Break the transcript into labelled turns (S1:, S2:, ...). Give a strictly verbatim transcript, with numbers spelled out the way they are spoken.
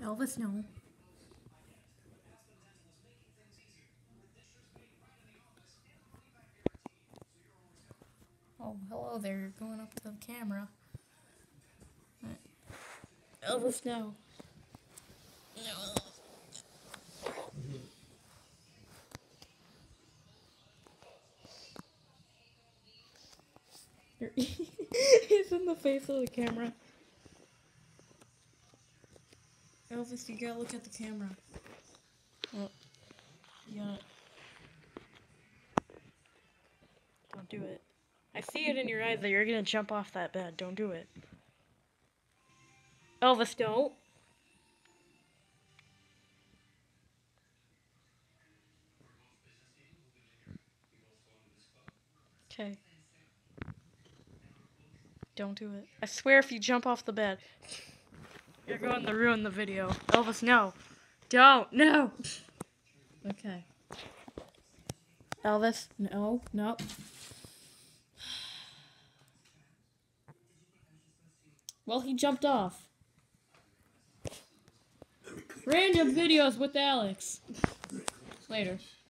S1: Elvis, no. Oh, hello there. You're going up to the camera. Right. Elvis, no. No. He's in the face of the camera. Elvis, you gotta look at the camera. Oh, you gotta... Don't do it. I see it in your eyes that you're gonna jump off that bed. Don't do it. Elvis, don't. Okay. Don't do it. I swear if you jump off the bed, you're going to ruin the video. Elvis, no. Don't. No. Okay. Elvis, no. No. Well, he jumped off. Random videos with Alex. Later.